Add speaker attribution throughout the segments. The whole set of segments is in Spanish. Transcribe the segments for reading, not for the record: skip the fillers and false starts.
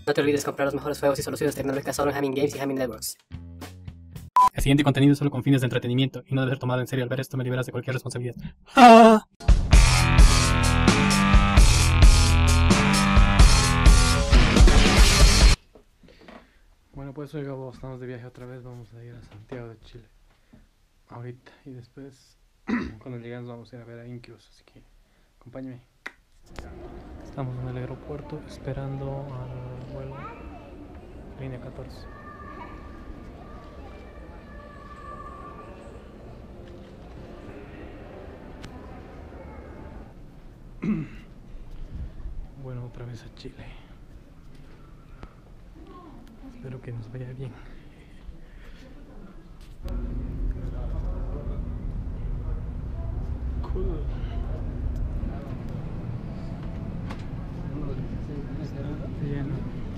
Speaker 1: No te olvides comprar los mejores juegos y soluciones tecnológicas solo en Hamming Games y Hamming Networks.
Speaker 2: El siguiente contenido es solo con fines de entretenimiento y no debe ser tomado en serio. Al ver esto me liberas de cualquier responsabilidad. ¡Ah! Bueno, pues hoy estamos de viaje otra vez. Vamos a ir a Santiago de Chile ahorita y después cuando lleguemos vamos a ir a ver a Incubus, así que acompáñame. Estamos en el aeropuerto esperando al vuelo línea 14. Bueno, otra vez a Chile. Espero que nos vaya bien. Cool. Bien.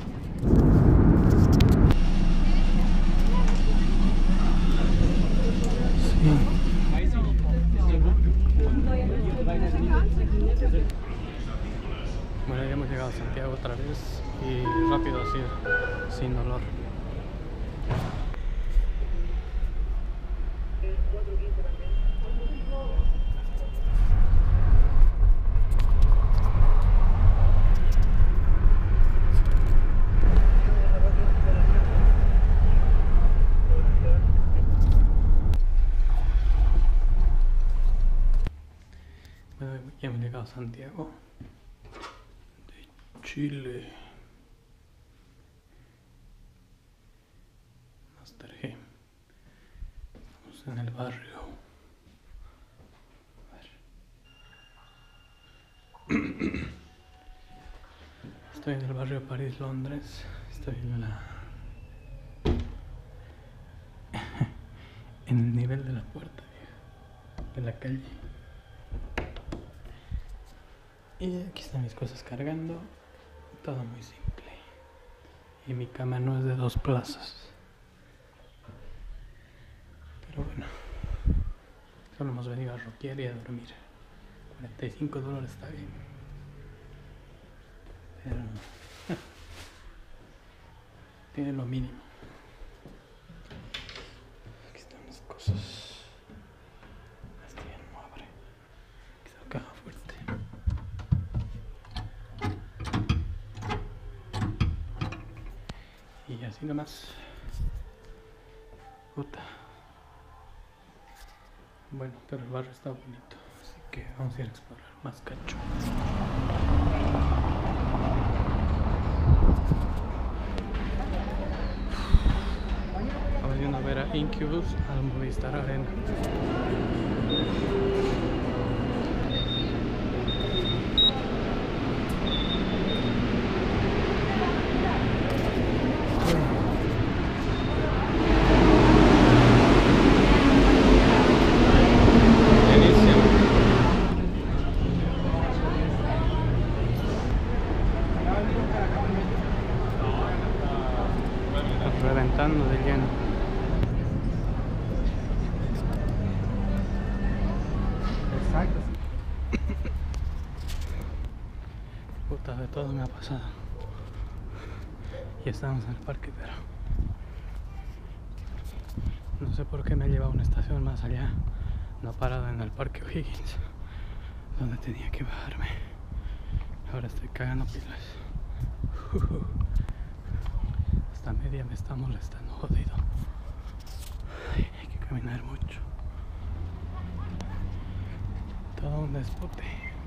Speaker 2: Sí. Bueno, ya hemos llegado a Santiago otra vez y rápido así, sin dolor. Bueno, ya hemos llegado a Santiago de Chile. Master G. Estamos en el barrio. A ver. Estoy en el barrio París, Londres. Estoy en el nivel de la puerta de la calle. Y aquí están mis cosas cargando. Todo muy simple. Y mi cama no es de 2 plazas. Pero bueno, solo hemos venido a rockear y a dormir. $45 está bien. Pero tiene lo mínimo. Aquí están las cosas. Este ya no abre. Aquí está la caja fuerte. Y así nomás. Puta. Bueno, pero el barrio está bonito, así que vamos a ir a explorar más cacho. Vamos yendo a ver a Incubus al Movistar Arena. Reventando de lleno. Exacto. Puta, de todo me ha pasado. Y estamos en el parque, pero no sé por qué me ha llevado a una estación más allá. No he parado en el parque O'Higgins, donde tenía que bajarme. Ahora estoy cagando pilas. Esta media me está molestando, jodido. Ay, hay que caminar mucho. Todo un despote.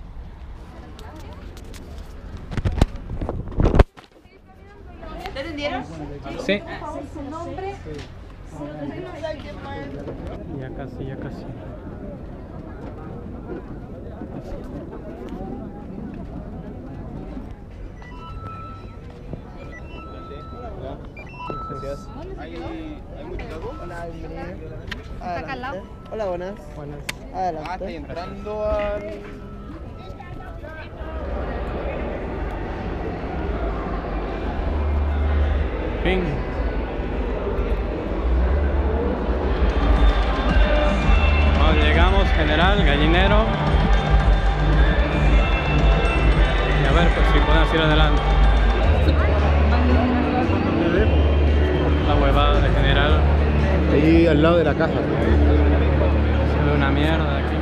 Speaker 3: ¿Te entendieron?
Speaker 2: Sí.
Speaker 3: ¿Su nombre?
Speaker 2: Ya casi, ya casi.
Speaker 4: Gracias. ¿Hay mucho lago?
Speaker 5: Hola, bienvenido.
Speaker 3: ¿Está acá al lado?
Speaker 5: Hola, buenas.
Speaker 2: Buenas.
Speaker 5: Adelante.
Speaker 4: Estoy entrando al...
Speaker 2: Fin. Bueno, llegamos, General, Gallinero. Y a ver, pues si podemos ir adelante.
Speaker 4: al lado de la caja.
Speaker 2: Se ve una mierda aquí.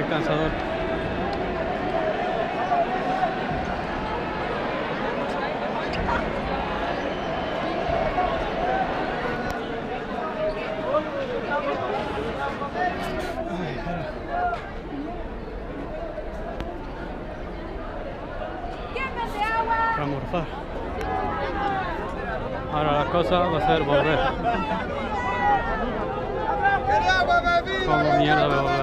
Speaker 2: cansador. Para morfar. Ahora la cosa va a ser volver. Como mierda voy a volver.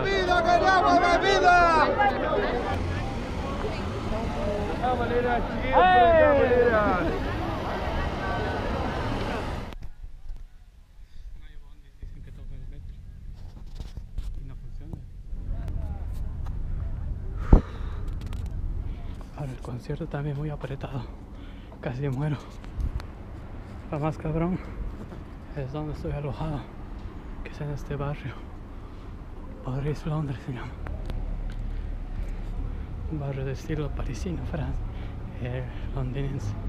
Speaker 2: Dicen que toca el metro y no funciona. Ahora el concierto también muy apretado. Casi muero. Lo más cabrón es donde estoy alojado, que es en este barrio. Paris, Londres se llama. Un barrio de estilo parisino, londinense.